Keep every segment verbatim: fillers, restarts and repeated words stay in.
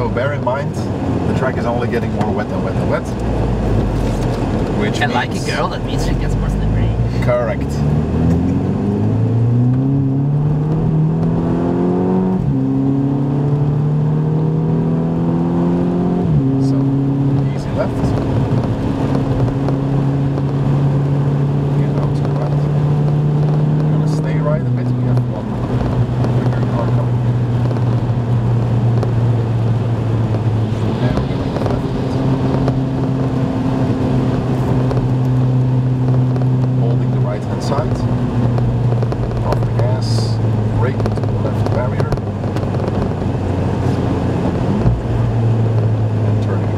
So bear in mind, the track is only getting more wet and wet and wet. Which and means... like a girl, that means she gets more slippery. Correct. So, easy left. And out to the right. We're gonna stay right a bit. We have one bigger car coming in. And we're gonna go left a bit. Holding the right hand side. Off the gas. Brake to the left barrier. And turning.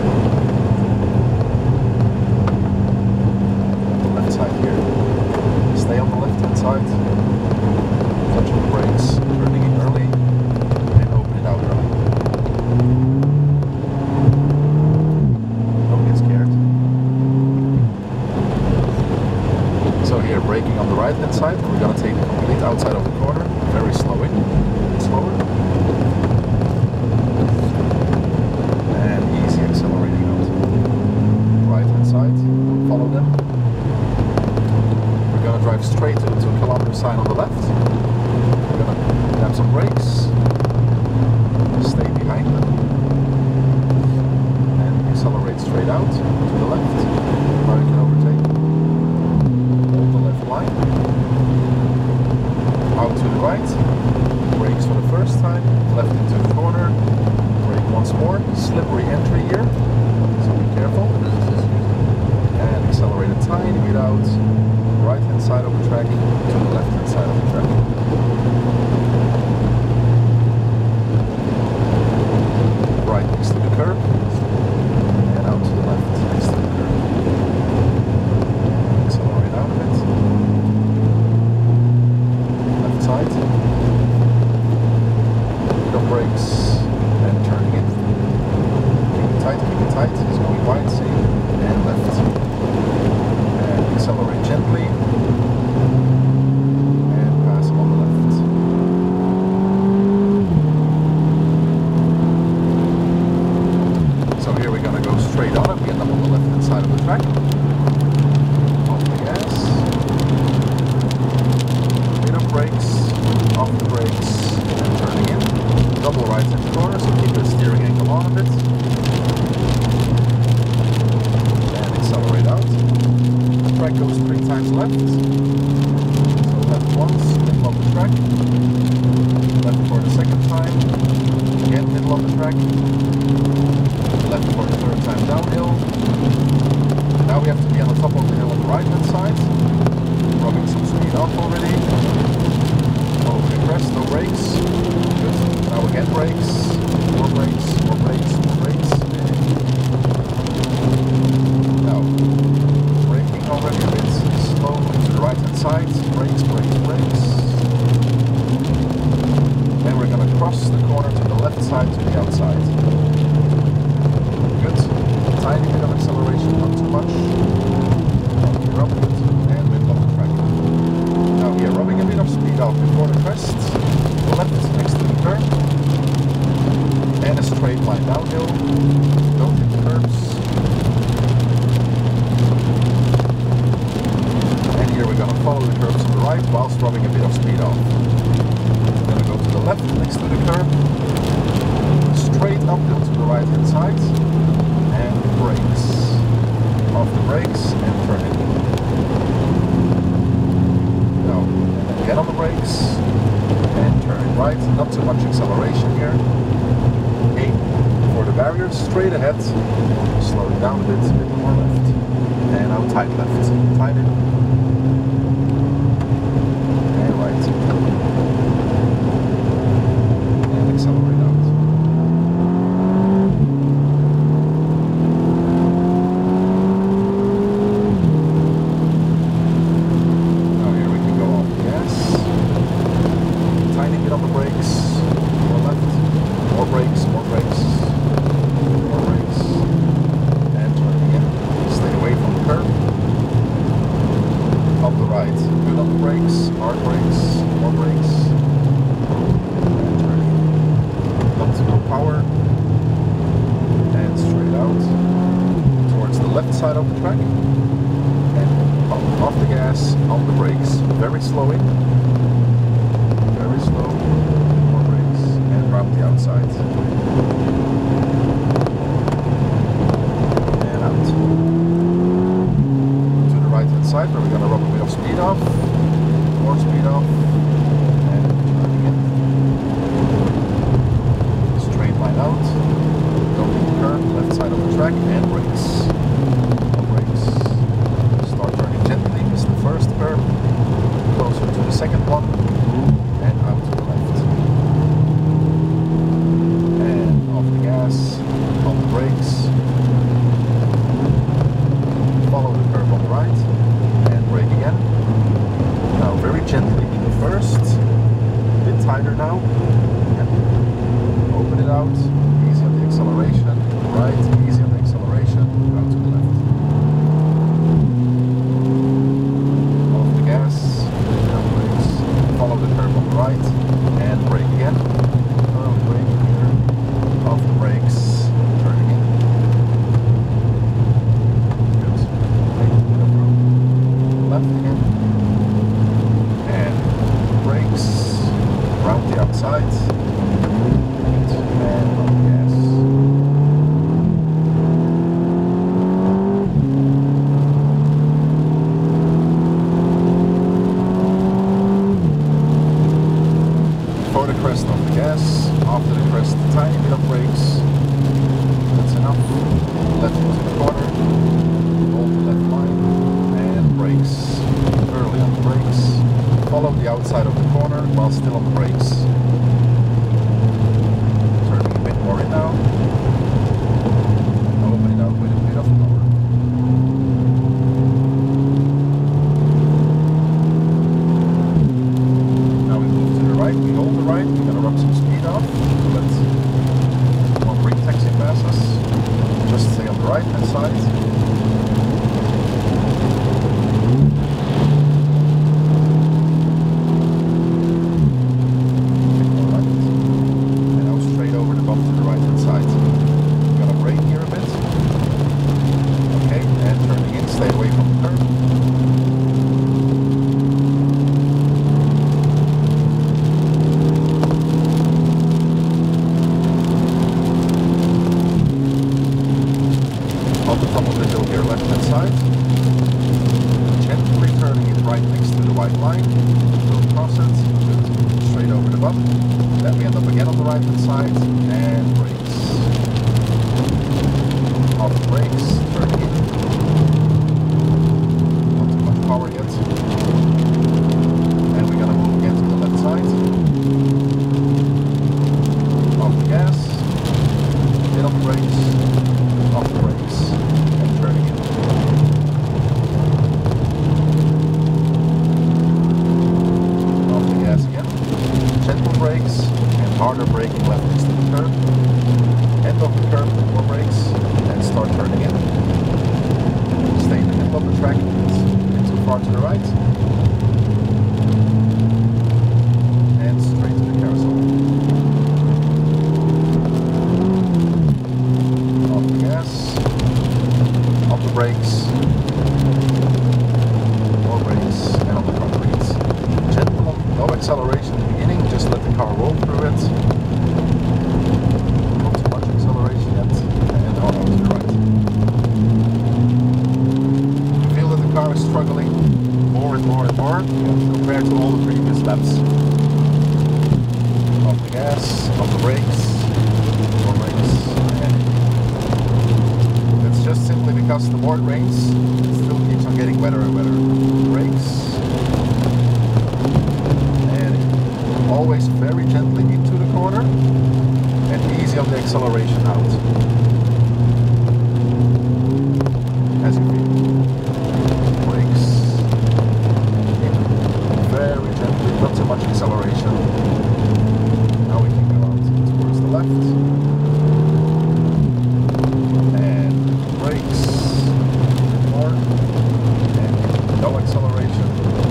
On the left side here. Stay on the left hand side. Touch on the brakes. Turning in early. And open it out early. Don't get scared. So here, braking on the right hand side, we're going to take the complete outside of the corner, very slow in, slower, and easy accelerating out. Right hand side, don't follow them. We're going to drive straight to the two kilometer sign on the left. We're going to tap some brakes, stay behind them, and accelerate straight out to the left. Now you can overtake. Line. Out to the right, brakes for the first time, left into the corner, brake once more, slippery entry here, so be careful, and accelerate a tiny bit out, right hand side of the track to the left hand side of the track. Right next to the curb, and out to the left next to the curb. Accelerate out a bit. Side. The brakes and turning it. Keep it tight, keep it tight. It's going wide, see? And left. And accelerate gently. And pass on the left. So here we're going to go straight on it. We end up on the left hand side of the track. Off the gas. Brakes, off the brakes, and turning in. Double right hand corner, so keep your steering angle on a bit. And accelerate out. The track goes three times left. So left once, middle of the track. Left for the second time. Again, middle of the track. Left for the third time downhill. Now we have to be on the top of the hill on the right hand side. Rubbing some speed off already. Press, no brakes. Good. Now again brakes. More brakes, more brakes, more brakes. Now, braking already a bit slow to the right hand side. Brakes, brakes, brakes. Then we're going to cross the corner to the left side to the outside. Good. Tiny bit of acceleration, not too much. You're up good. And middle of the track. Now here, rubbing a bit of speed off before the crest. The left is next to the curb. And a straight line downhill. Don't hit the curbs. And here we're going to follow the curbs on the right whilst rubbing a bit of speed off. We're going to go to the left next to the curb. Straight uphill to the right hand side. And brakes. Off the brakes and turn it. Now, get on the brakes and turn it right. Not too much acceleration here. Aim for the barrier straight ahead. Slow it down a bit, a bit more left. And now tight left. Tight in. And right. And accelerate out. it out, easy on the acceleration, right, easy on the acceleration, out to the left. Off the gas, down brakes, follow the curve on the right, and brake again. Oh, brake here, off the brakes, turn again. Good, right, bit of room, left again, and brakes, around the outside. Crest on the gas, after the crest, a tiny bit of brakes, that's enough, left into the corner, hold the left line, and brakes, early on the brakes, follow the outside of the corner while still on the brakes, turning a bit more in now, open it up with a bit of power. We hold the right, we're going to rub some speed off, so let's one ring taxi passes, just stay on the right hand side. Right. And now straight over the bump to the right hand side. We're going to brake here a bit. Okay, and turning in, stay away from the curb. On the top of the hill here, left hand side. Gently turning it right next to the white line. Don't cross it. Good. Straight over the bump. Then we end up again on the right hand side. And brakes. Off the brakes. Turning in. Not too much power yet. And we're going to move again to the left side. Off the gas. Hit on the brakes. Off the brakes. Turning in. Off the gas again. Gentle brakes and harder braking left next to the curb. End of the curb, more brakes, and start turning in. Stay in the middle of the track, it's too far to the right. And straight to the carousel. Off the gas. Off the brakes, more brakes, and on the concrete. Gentle, no acceleration in the beginning, just let the car roll through it. Not too much acceleration yet, and on over to the right. You feel that the car is struggling more and more and more compared to all the previous laps. Off the gas, off the brakes, more brakes, and it's just simply because the more it rains, it still keeps on getting wetter and wetter. Brakes. And always very gently into the corner and easy on the acceleration out. As you feel. Brakes. In. Very gently, not too much acceleration. Now we can go out towards the left. Brakes, more, and no acceleration,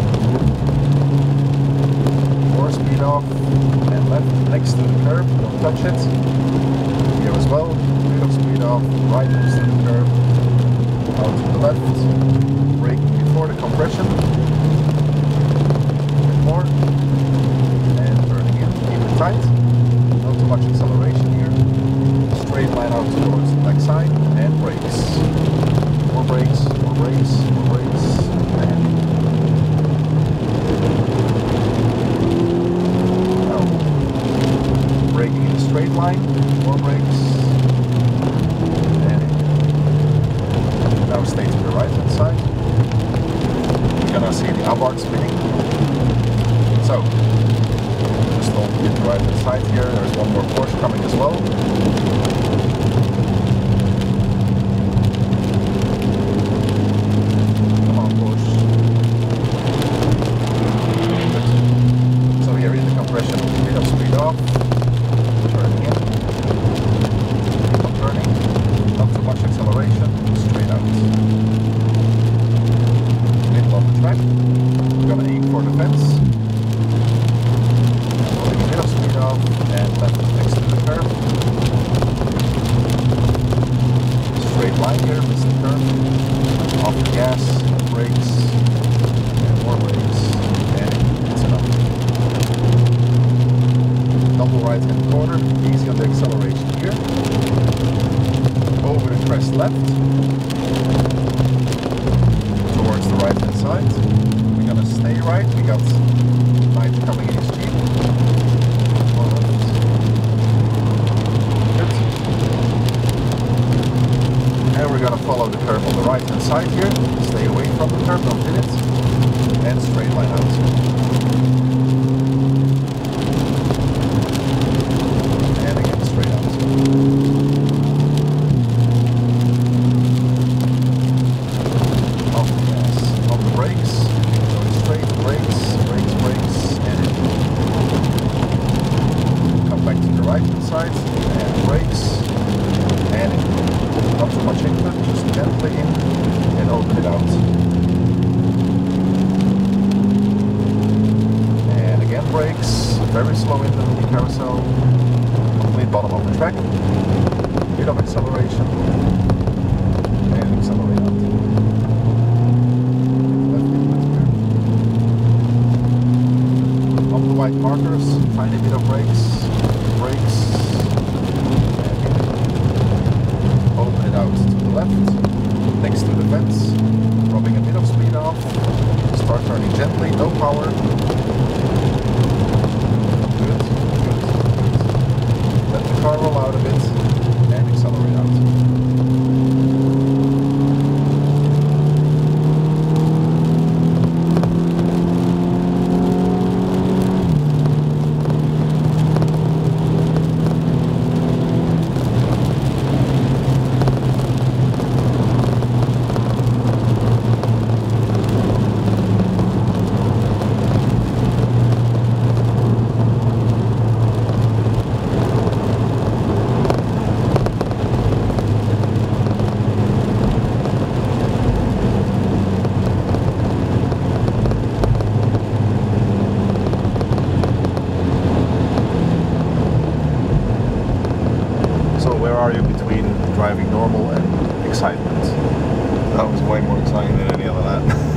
more speed off, and left next to the curb, don't touch it, here as well, bit of speed off, right next to the curb, out to the left, brake before the compression, a bit more, and turning in, keep it tight, not too much acceleration here, straight line out towards the back side, and brakes. More brakes, more brakes, more brakes, and now braking in a straight line, more brakes, and now stay to the right hand side. We're gonna see the Abarth spinning. So just hold to the right hand side here. There's one more Porsche coming as well. So here in the compression, a bit of speed off, turning in, quarter, easy on the acceleration here. Over the crest left. Towards the right hand side. We're gonna stay right, we got light coming in his jeep. One left. Good. And we're gonna follow the curve on the right hand side here. Stay away from the curve, don't hit it. And straight line out. And again, straight out. Off the gas, on the brakes, going straight, brakes, brakes, brakes, and in. Come back to the right hand side, and brakes, and in. Not too much input, just gently in, and open it out. Brakes, very slow in the mini carousel, complete bottom of the track, bit of acceleration, and accelerate out. Left input here. On the white markers, tiny bit of brakes, brakes, and in. Open it out to the left, next to the fence, dropping a bit of speed off, start turning gently, no power. Car roll out a bit and accelerate out. Are you between driving normal and excitement? That was way more exciting than any other lap.